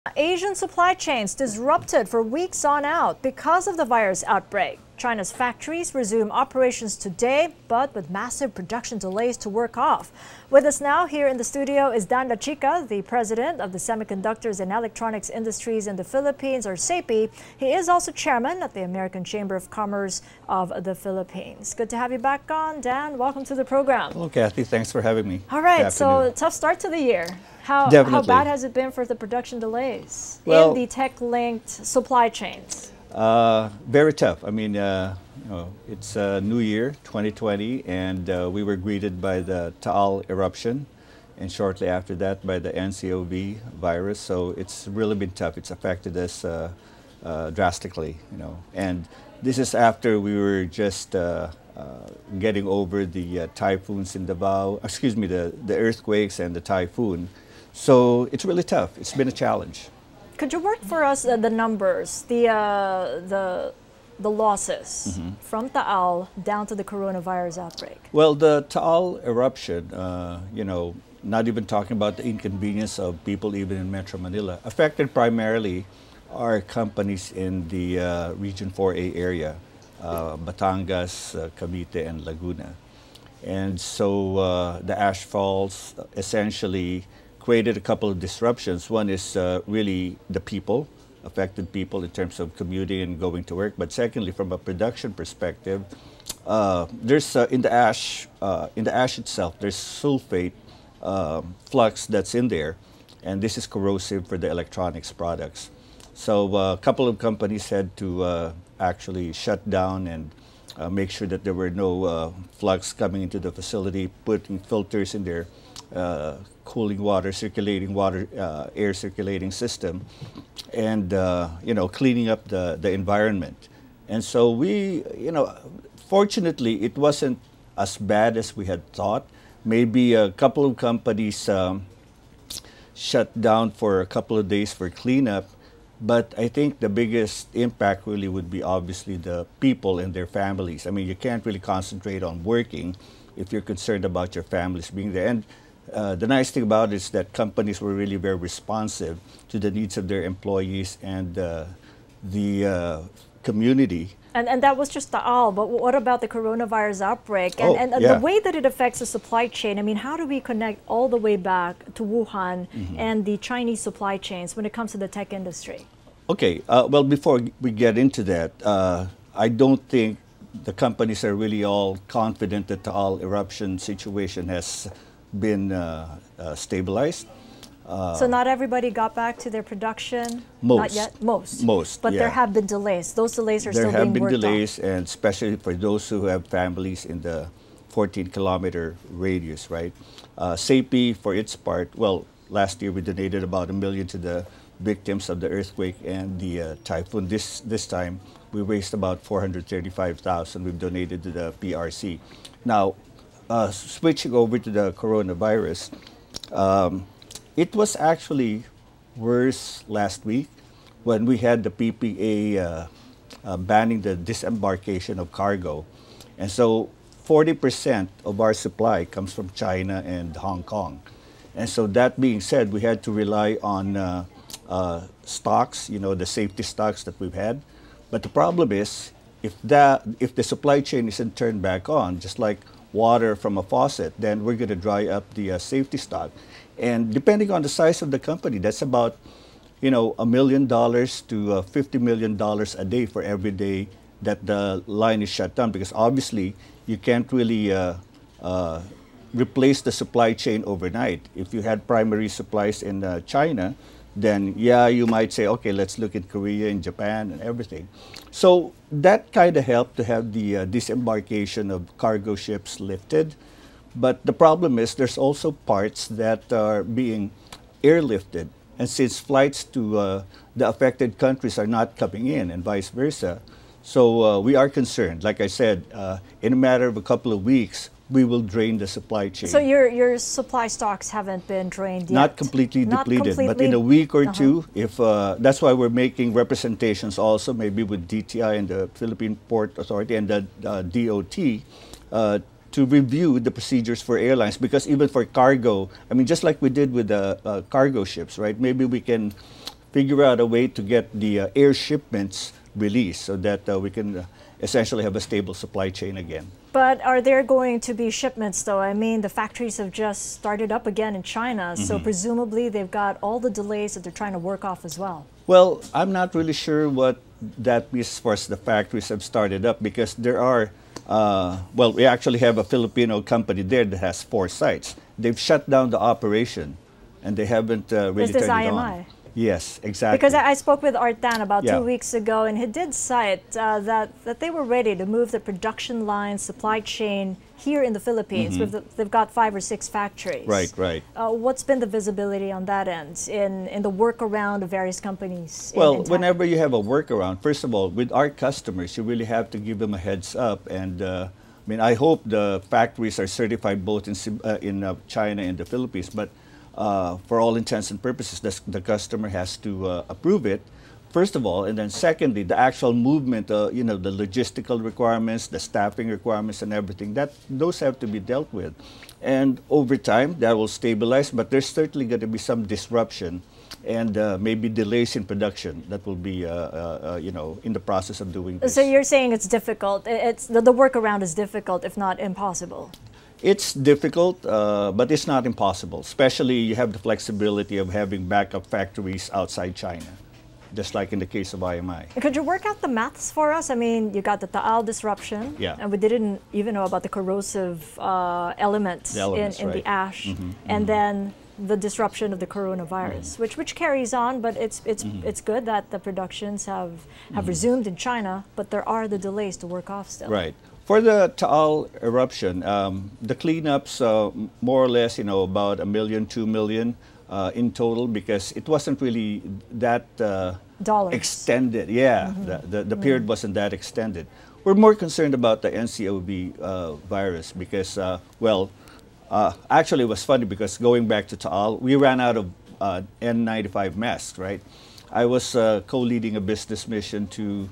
Asian supply chains disrupted for weeks on out because of the virus outbreak. China's factories resume operations today, but with massive production delays to work off. With us now here in the studio is Dan Lachica, the president of the Semiconductors and Electronics Industries in the Philippines, or SAIPI. He is also chairman at the American Chamber of Commerce of the Philippines. Good to have you back on, Dan. Welcome to the program. Hello, Kathy. Thanks for having me. All right, so tough start to the year. How bad has it been for the production delays in the tech-linked supply chains? Very tough. I mean, it's a new year, 2020, and we were greeted by the Taal eruption, and shortly after that by the NCOV virus. So it's really been tough. It's affected us drastically, And this is after we were just getting over the typhoons in Davao. Excuse me, the earthquakes and the typhoon. So it's really tough. It's been a challenge. Could you work for us the numbers, the losses from Taal down to the coronavirus outbreak? Well, the Taal eruption, not even talking about the inconvenience of people even in Metro Manila, affected primarily our companies in the Region 4A area, Batangas, Cavite, and Laguna. And so the ash falls essentially created a couple of disruptions. One is really the people, affected people in terms of commuting and going to work. But secondly, from a production perspective, there's in the ash itself, there's sulfate flux that's in there, and this is corrosive for the electronics products. So a couple of companies had to actually shut down and make sure that there were no flux coming into the facility, putting filters in there, cooling water, circulating water, air circulating system, and cleaning up the environment. And so we, fortunately, it wasn't as bad as we had thought. Maybe a couple of companies shut down for a couple of days for cleanup, but I think the biggest impact really would be obviously the people and their families. I mean, you can't really concentrate on working if you're concerned about your families being there. And the nice thing about it is that companies were really very responsive to the needs of their employees and the community. And that was just Taal, but what about the coronavirus outbreak and the way that it affects the supply chain? I mean, how do we connect all the way back to Wuhan and the Chinese supply chains when it comes to the tech industry? Okay, well, before we get into that, I don't think the companies are really all confident that the Taal eruption situation has been stabilized. So not everybody got back to their production? Most. Not yet? Most. Most, But there have been delays. Those delays are still being worked on. There have been delays, and especially for those who have families in the 14-kilometer radius, right? SAIPI, for its part, well, last year we donated about $1 million to the victims of the earthquake and the typhoon. This time we raised about $435,000 we've donated to the PRC. Now, switching over to the coronavirus, it was actually worse last week when we had the PPA banning the disembarkation of cargo. And so 40% of our supply comes from China and Hong Kong. And so that being said, we had to rely on stocks, the safety stocks that we've had. But the problem is, if the supply chain isn't turned back on, just like water from a faucet, then we're going to dry up the safety stock. And depending on the size of the company, that's about, $1 million to $50 million a day for every day that the line is shut down. Because obviously, you can't really replace the supply chain overnight. If you had primary supplies in China, then yeah, you might say, okay, let's look at Korea and Japan and everything. So that kind of helped to have the disembarkation of cargo ships lifted. But the problem is there's also parts that are being airlifted. And since flights to the affected countries are not coming in and vice versa, so we are concerned. Like I said, in a matter of a couple of weeks, we will drain the supply chain. So your supply stocks haven't been drained yet? Not completely depleted, but in a week or two, if that's why we're making representations also, maybe with DTI and the Philippine Port Authority and the DOT, to review the procedures for airlines, because even for cargo, I mean, just like we did with the cargo ships, right? Maybe we can figure out a way to get the air shipments released so that we can essentially have a stable supply chain again. But are there going to be shipments, though? I mean, the factories have just started up again in China, so presumably they've got all the delays that they're trying to work off as well. Well, I'm not really sure what that means as far as the factories have started up, because there are, well, we actually have a Filipino company there that has 4 sites. They've shut down the operation, and they haven't really Is this turned it IMI? on. Yes, exactly. Because I spoke with Art Dan about Yeah. 2 weeks ago, and he did cite that they were ready to move the production line, supply chain here in the Philippines. They've got 5 or 6 factories. Right, right. What's been the visibility on that end in the workaround of various companies? Well, whenever you have a workaround, first of all, with our customers, you really have to give them a heads up. And I mean, I hope the factories are certified both in China and the Philippines. But for all intents and purposes, the customer has to approve it, first of all, and then secondly, the actual movement, you know, the logistical requirements, the staffing requirements, and everything. Those have to be dealt with, and over time that will stabilize. But there's certainly going to be some disruption, and maybe delays in production that will be, you know, in the process of doing this. So you're saying it's difficult. It's the workaround is difficult, if not impossible. It's difficult, but it's not impossible. Especially you have the flexibility of having backup factories outside China, just like in the case of IMI. Could you work out the maths for us? I mean, you got the Taal disruption, Yeah. and we didn't even know about the corrosive elements, in the ash, and then the disruption of the coronavirus, which carries on, but it's good that the productions have resumed in China, but there are the delays to work off still. Right. For the Taal eruption, the cleanups, more or less, you know, about 1 million, 2 million in total, because it wasn't really that Dollars. extended. Yeah, the period wasn't that extended. We're more concerned about the NCOV virus because, well, actually it was funny because going back to Taal, we ran out of N95 masks, right? I was co-leading a business mission to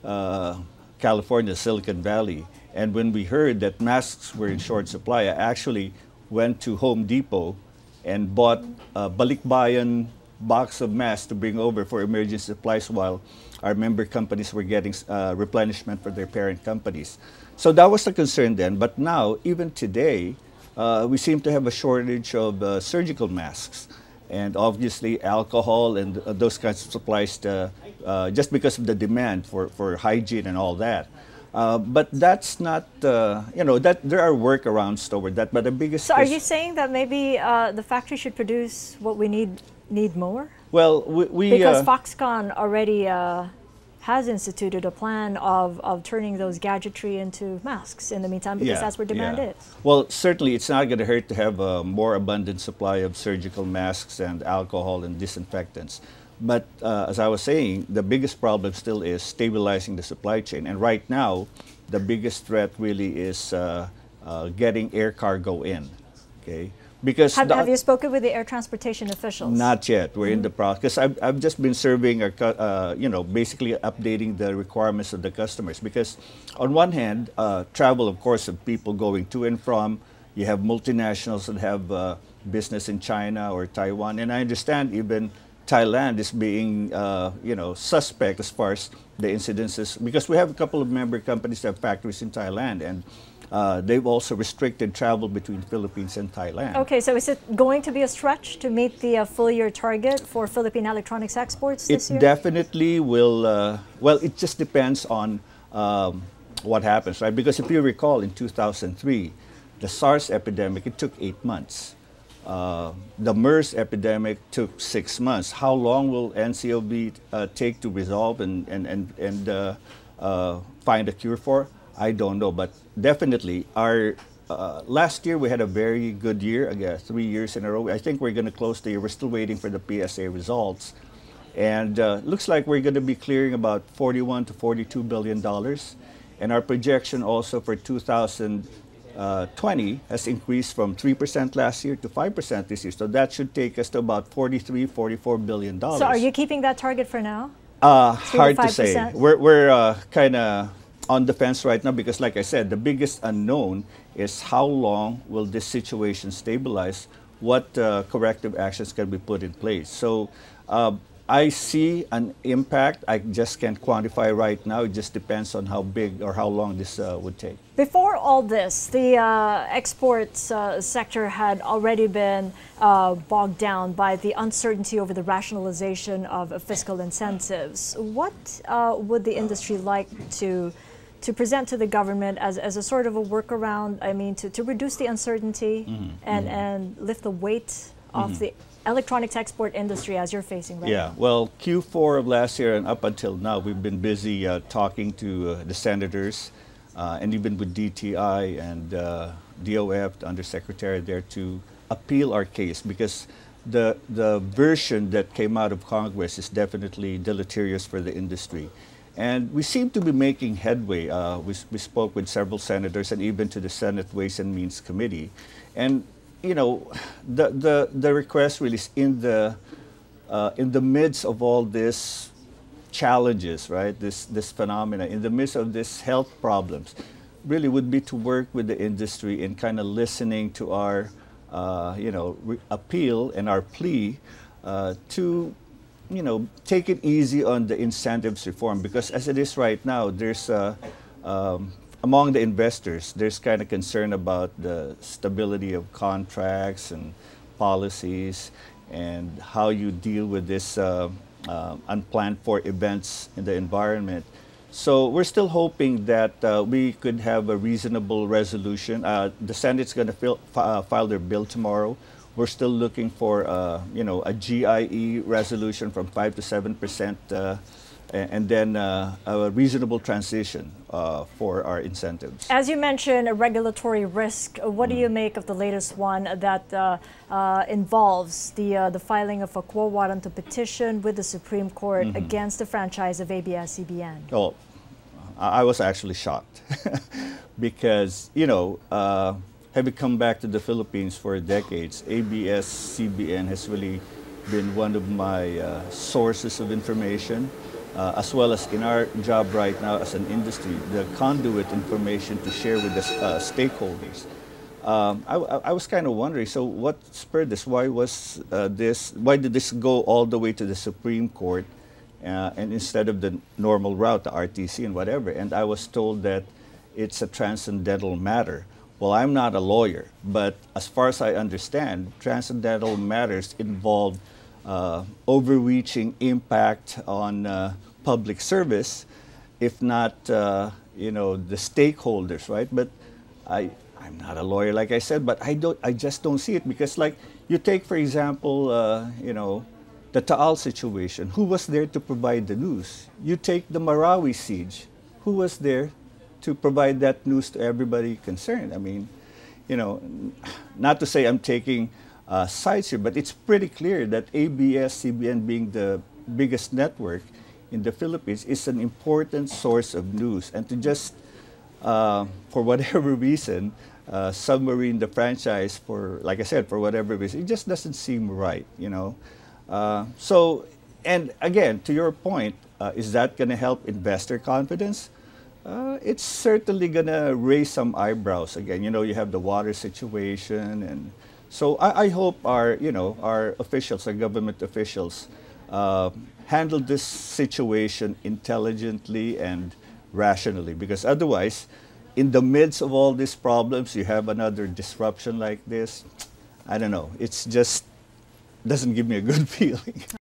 California, Silicon Valley. And when we heard that masks were in short supply, I actually went to Home Depot and bought a balikbayan box of masks to bring over for emergency supplies while our member companies were getting replenishment for their parent companies. So that was the concern then. But now, even today, we seem to have a shortage of surgical masks. And obviously alcohol and those kinds of supplies just because of the demand for hygiene and all that. But that's not, you know, that there are workarounds toward that. But the biggest. So, are you saying that maybe the factory should produce what we need more? Well, we because Foxconn already has instituted a plan of turning those gadgetry into masks in the meantime, because that's where demand is. Well, certainly it's not going to hurt to have a more abundant supply of surgical masks and alcohol and disinfectants. But as I was saying, the biggest problem still is stabilizing the supply chain. And right now, the biggest threat really is getting air cargo in. Okay, because have you spoken with the air transportation officials? Not yet. We're in the process. I've just been surveying our, you know, basically updating the requirements of the customers. Because on one hand, travel, of course, of people going to and from. You have multinationals that have business in China or Taiwan, and I understand even Thailand is being, you know, suspect as far as the incidences, because we have a couple of member companies that have factories in Thailand, and they've also restricted travel between Philippines and Thailand. Okay, so is it going to be a stretch to meet the full-year target for Philippine electronics exports this year? It definitely will. Well, it just depends on what happens, right? Because if you recall, in 2003, the SARS epidemic, it took 8 months. The MERS epidemic took 6 months. How long will NCOV take to resolve and find a cure for? I don't know, but definitely our last year we had a very good year, again, 3 years in a row. I think we're going to close the year. We're still waiting for the PSA results, and looks like we're going to be clearing about $41 to $42 billion, and our projection also for 2020 has increased from 3% last year to 5% this year. So that should take us to about $43, $44 billion. So are you keeping that target for now? Hard to say. We're kind of on the fence right now because, like I said, the biggest unknown is how long will this situation stabilize, what corrective actions can be put in place. So I see an impact. I just can't quantify right now. It just depends on how big or how long this would take. Before all this, the exports sector had already been bogged down by the uncertainty over the rationalization of fiscal incentives. What would the industry like to present to the government as a sort of a workaround, I mean, to reduce the uncertainty and lift the weight of the electronics export industry as you're facing right now? Yeah, well, Q4 of last year and up until now, we've been busy talking to the senators and even with DTI and DOF, the Undersecretary there, to appeal our case, because the version that came out of Congress is definitely deleterious for the industry. And we seem to be making headway. We spoke with several senators and even to the Senate Ways and Means Committee. And you know, the request really is in the midst of all this challenges, right? This phenomena, in the midst of this health problems, really would be to work with the industry in kind of listening to our, appeal and our plea to, take it easy on the incentives reform, because as it is right now, there's among the investors, there's kind of concern about the stability of contracts and policies and how you deal with this unplanned for events in the environment. So we're still hoping that we could have a reasonable resolution. The Senate's going to file their bill tomorrow. We're still looking for, a GIE resolution from 5 to 7%. And then a reasonable transition for our incentives. As you mentioned, a regulatory risk. What do you make of the latest one that involves the filing of a quo warranto petition with the Supreme Court against the franchise of ABS-CBN? Oh, I was actually shocked because, having come back to the Philippines for decades, ABS-CBN has really been one of my sources of information. As well as in our job right now as an industry, the conduit information to share with the stakeholders. I was kind of wondering, so what spurred this? Why was why did this go all the way to the Supreme Court and instead of the normal route, the RTC and whatever? And I was told that it's a transcendental matter. Well, I'm not a lawyer, but as far as I understand, transcendental matters involve overreaching impact on public service, if not, the stakeholders, right? But I'm not a lawyer, like I said, but I just don't see it, because, like, you take, for example, the Taal situation. Who was there to provide the news? You take the Marawi siege. Who was there to provide that news to everybody concerned? I mean, not to say I'm taking sides here, but it's pretty clear that ABS-CBN, being the biggest network in the Philippines, is an important source of news. And to just, for whatever reason, submarine the franchise for, like I said, for whatever reason, it just doesn't seem right, So, and again, to your point, is that going to help investor confidence? It's certainly going to raise some eyebrows again. You have the water situation, and so I hope our officials, our government officials, handle this situation intelligently and rationally, because otherwise, in the midst of all these problems, you have another disruption like this. I don't know. It's just doesn't give me a good feeling.